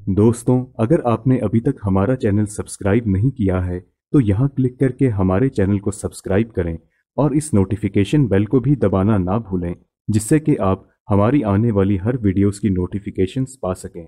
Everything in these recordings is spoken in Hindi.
दोस्तों, अगर आपने अभी तक हमारा चैनल सब्सक्राइब नहीं किया है तो यहाँ क्लिक करके हमारे चैनल को सब्सक्राइब करें और इस नोटिफिकेशन बेल को भी दबाना ना भूलें, जिससे कि आप हमारी आने वाली हर वीडियोस की नोटिफिकेशंस पा सकें।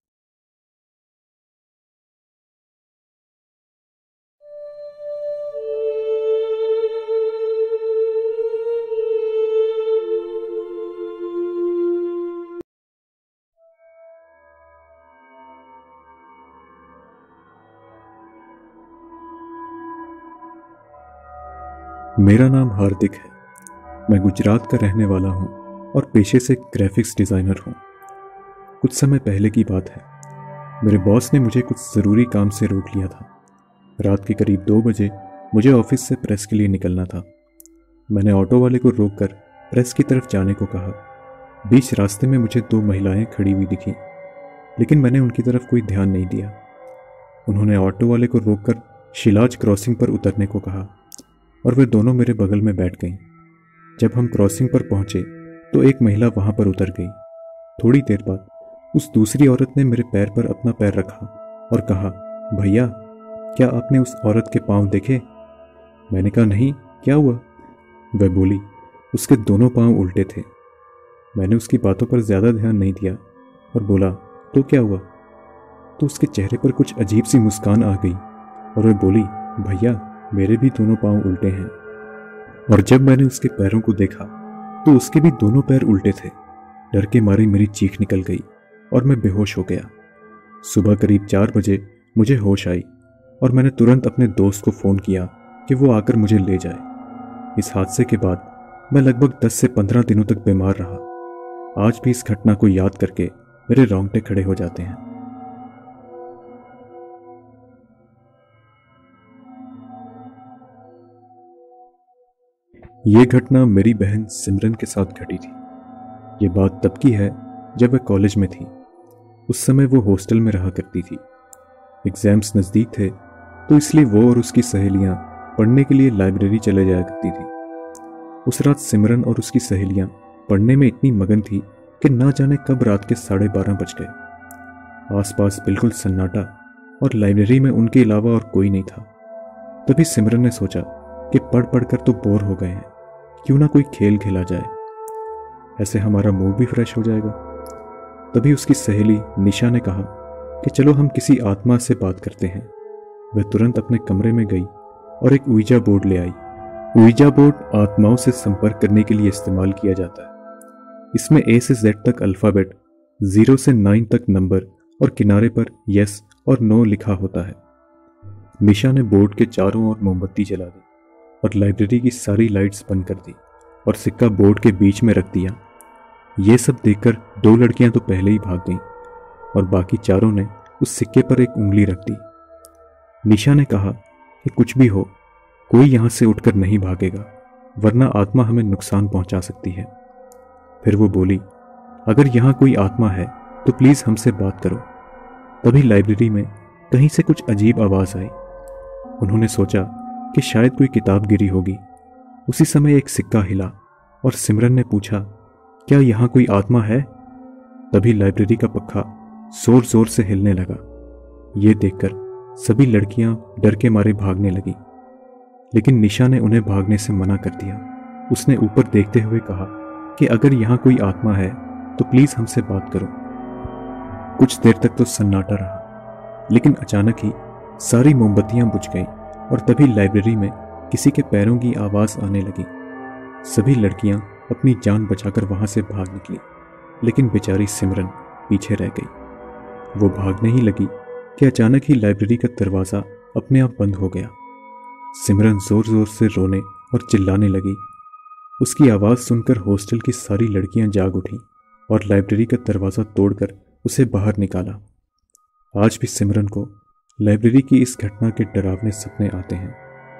मेरा नाम हार्दिक है। मैं गुजरात का रहने वाला हूँ और पेशे से ग्राफिक्स डिज़ाइनर हूँ। कुछ समय पहले की बात है, मेरे बॉस ने मुझे कुछ ज़रूरी काम से रोक लिया था। रात के करीब 2 बजे मुझे ऑफिस से प्रेस के लिए निकलना था। मैंने ऑटो वाले को रोककर प्रेस की तरफ जाने को कहा। बीच रास्ते में मुझे 2 महिलाएं खड़ी हुई दिखीं, लेकिन मैंने उनकी तरफ कोई ध्यान नहीं दिया। उन्होंने ऑटो वाले को रोककर शिलाज क्रॉसिंग पर उतरने को कहा और वे दोनों मेरे बगल में बैठ गईं। जब हम क्रॉसिंग पर पहुंचे तो एक महिला वहां पर उतर गई। थोड़ी देर बाद उस दूसरी औरत ने मेरे पैर पर अपना पैर रखा और कहा, भैया, क्या आपने उस औरत के पांव देखे? मैंने कहा, नहीं, क्या हुआ? वह बोली, उसके दोनों पांव उल्टे थे। मैंने उसकी बातों पर ज़्यादा ध्यान नहीं दिया और बोला, तो क्या हुआ? तो उसके चेहरे पर कुछ अजीब सी मुस्कान आ गई और वह बोली, भैया, मेरे भी दोनों पांव उल्टे हैं। और जब मैंने उसके पैरों को देखा तो उसके भी दोनों पैर उल्टे थे। डर के मारे मेरी चीख निकल गई और मैं बेहोश हो गया। सुबह करीब 4 बजे मुझे होश आई और मैंने तुरंत अपने दोस्त को फ़ोन किया कि वो आकर मुझे ले जाए। इस हादसे के बाद मैं लगभग 10 से 15 दिनों तक बीमार रहा। आज भी इस घटना को याद करके मेरे रोंगटे खड़े हो जाते हैं। ये घटना मेरी बहन सिमरन के साथ घटी थी। ये बात तब की है जब वह कॉलेज में थी। उस समय वो हॉस्टल में रहा करती थी। एग्जाम्स नज़दीक थे तो इसलिए वो और उसकी सहेलियां पढ़ने के लिए लाइब्रेरी चले जाया करती थी। उस रात सिमरन और उसकी सहेलियां पढ़ने में इतनी मगन थी कि ना जाने कब रात के 12:30 बज गए। आसपास बिल्कुल सन्नाटा और लाइब्रेरी में उनके अलावा और कोई नहीं था। तभी सिमरन ने सोचा कि पढ़ पढ़ कर तो बोर हो गए हैं, क्यों ना कोई खेल खेला जाए, ऐसे हमारा मूड भी फ्रेश हो जाएगा। तभी उसकी सहेली निशा ने कहा कि चलो हम किसी आत्मा से बात करते हैं। वह तुरंत अपने कमरे में गई और एक ऊइजा बोर्ड ले आई। ऊइजा बोर्ड आत्माओं से संपर्क करने के लिए इस्तेमाल किया जाता है। इसमें A से Z तक अल्फ़ाबेट, 0 से 9 तक नंबर और किनारे पर यस और नो लिखा होता है। निशा ने बोर्ड के चारों ओर मोमबत्ती जला दी और लाइब्रेरी की सारी लाइट्स बंद कर दी और सिक्का बोर्ड के बीच में रख दिया। ये सब देखकर 2 लड़कियां तो पहले ही भाग गईं और बाकी चारों ने उस सिक्के पर एक उंगली रख दी। निशा ने कहा कि कुछ भी हो, कोई यहां से उठकर नहीं भागेगा, वरना आत्मा हमें नुकसान पहुंचा सकती है। फिर वो बोली, अगर यहां कोई आत्मा है तो प्लीज हमसे बात करो। तभी लाइब्रेरी में कहीं से कुछ अजीब आवाज आई। उन्होंने सोचा कि शायद कोई किताब गिरी होगी। उसी समय एक सिक्का हिला और सिमरन ने पूछा, क्या यहाँ कोई आत्मा है? तभी लाइब्रेरी का पक्का जोर जोर से हिलने लगा। ये देखकर सभी लड़कियां डर के मारे भागने लगी, लेकिन निशा ने उन्हें भागने से मना कर दिया। उसने ऊपर देखते हुए कहा कि अगर यहाँ कोई आत्मा है तो प्लीज हमसे बात करो। कुछ देर तक तो सन्नाटा रहा, लेकिन अचानक ही सारी मोमबत्तियां बुझ गईं और तभी लाइब्रेरी में किसी के पैरों की आवाज आने लगी। सभी लड़कियां अपनी जान बचाकर वहां से भाग निकली, लेकिन बेचारी सिमरन पीछे रह गई। वो भागने ही लगी कि अचानक ही लाइब्रेरी का दरवाजा अपने आप बंद हो गया। सिमरन जोर जोर से रोने और चिल्लाने लगी। उसकी आवाज सुनकर हॉस्टल की सारी लड़कियां जाग उठीं और लाइब्रेरी का दरवाजा तोड़कर उसे बाहर निकाला। आज भी सिमरन को लाइब्रेरी की इस घटना के डरावने सपने आते हैं।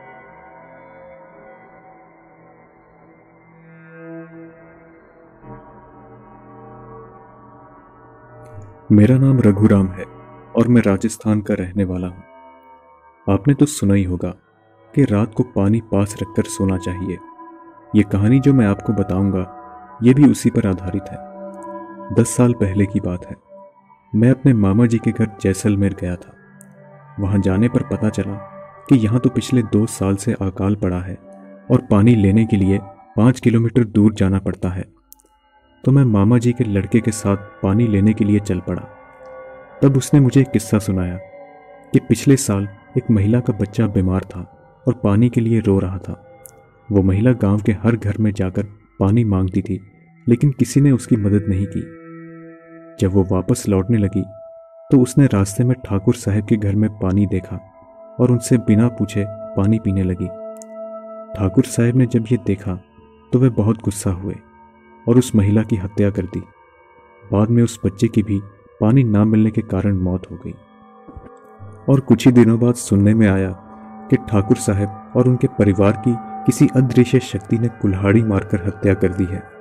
मेरा नाम रघुराम है और मैं राजस्थान का रहने वाला हूं। आपने तो सुना ही होगा कि रात को पानी पास रखकर सोना चाहिए। ये कहानी जो मैं आपको बताऊंगा, ये भी उसी पर आधारित है। 10 साल पहले की बात है। मैं अपने मामा जी के घर जैसलमेर गया था। वहां जाने पर पता चला कि यहाँ तो पिछले 2 साल से अकाल पड़ा है और पानी लेने के लिए 5 किलोमीटर दूर जाना पड़ता है। तो मैं मामा जी के लड़के के साथ पानी लेने के लिए चल पड़ा। तब उसने मुझे एक किस्सा सुनाया कि पिछले साल एक महिला का बच्चा बीमार था और पानी के लिए रो रहा था। वो महिला गांव के हर घर में जाकर पानी मांगती थी, लेकिन किसी ने उसकी मदद नहीं की। जब वो वापस लौटने लगी तो उसने रास्ते में ठाकुर साहब के घर में पानी देखा और उनसे बिना पूछे पानी पीने लगी। ठाकुर साहब ने जब ये देखा तो वे बहुत गुस्सा हुए और उस महिला की हत्या कर दी। बाद में उस बच्चे की भी पानी ना मिलने के कारण मौत हो गई। और कुछ ही दिनों बाद सुनने में आया कि ठाकुर साहब और उनके परिवार की किसी अदृश्य शक्ति ने कुल्हाड़ी मारकर हत्या कर दी है।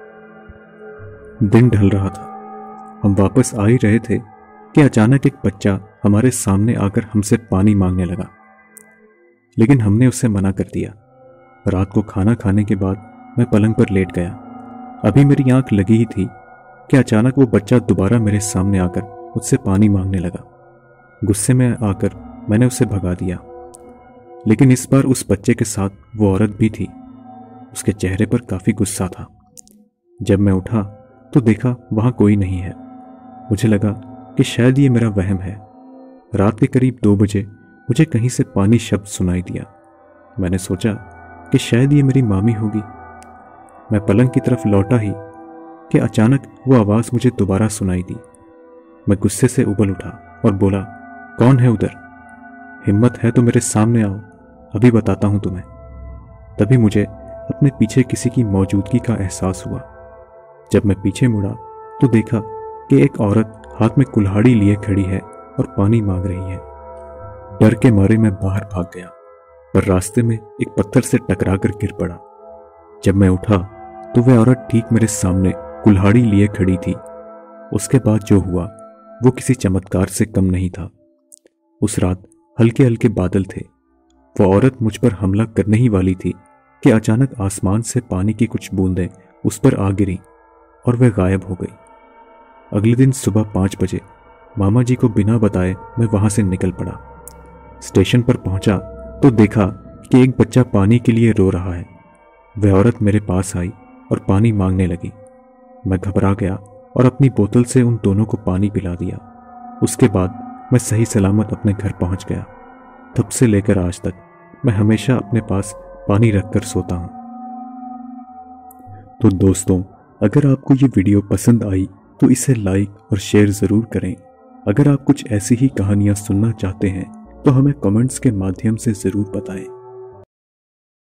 दिन ढल रहा था, हम वापस आ ही रहे थे कि अचानक एक बच्चा हमारे सामने आकर हमसे पानी मांगने लगा, लेकिन हमने उसे मना कर दिया। रात को खाना खाने के बाद मैं पलंग पर लेट गया। अभी मेरी आंख लगी ही थी कि अचानक वो बच्चा दोबारा मेरे सामने आकर मुझसे पानी मांगने लगा। गुस्से में आकर मैंने उसे भगा दिया, लेकिन इस बार उस बच्चे के साथ वो औरत भी थी। उसके चेहरे पर काफी गुस्सा था। जब मैं उठा तो देखा वहां कोई नहीं है। मुझे लगा कि शायद ये मेरा वहम है। रात के करीब 2 बजे मुझे कहीं से पानी शब्द सुनाई दिया। मैंने सोचा कि शायद ये मेरी मामी होगी। मैं पलंग की तरफ लौटा ही कि अचानक वो आवाज मुझे दोबारा सुनाई दी। मैं गुस्से से उबल उठा और बोला, कौन है उधर? हिम्मत है तो मेरे सामने आओ, अभी बताता हूं तुम्हें। तभी मुझे अपने पीछे किसी की मौजूदगी का एहसास हुआ। जब मैं पीछे मुड़ा तो देखा कि एक औरत हाथ में कुल्हाड़ी लिए खड़ी है और पानी मांग रही है। डर के मारे मैं बाहर भाग गया, पर रास्ते में एक पत्थर से टकराकर गिर पड़ा। जब मैं उठा तो वह औरत ठीक मेरे सामने कुल्हाड़ी लिए खड़ी थी। उसके बाद जो हुआ वो किसी चमत्कार से कम नहीं था। उस रात हल्के हल्के बादल थे। वो औरत मुझ पर हमला करने ही वाली थी कि अचानक आसमान से पानी की कुछ बूंदें उस पर आ गिरी और वह गायब हो गई। अगले दिन सुबह 5 बजे मामा जी को बिना बताए मैं वहां से निकल पड़ा। स्टेशन पर पहुंचा तो देखा कि एक बच्चा पानी के लिए रो रहा है। वह औरत मेरे पास आई और पानी मांगने लगी। मैं घबरा गया और अपनी बोतल से उन दोनों को पानी पिला दिया। उसके बाद मैं सही सलामत अपने घर पहुंच गया। तब से लेकर आज तक मैं हमेशा अपने पास पानी रखकर सोता हूं। तो दोस्तों, अगर आपको ये वीडियो पसंद आई तो इसे लाइक और शेयर ज़रूर करें। अगर आप कुछ ऐसी ही कहानियां सुनना चाहते हैं तो हमें कमेंट्स के माध्यम से ज़रूर बताएं।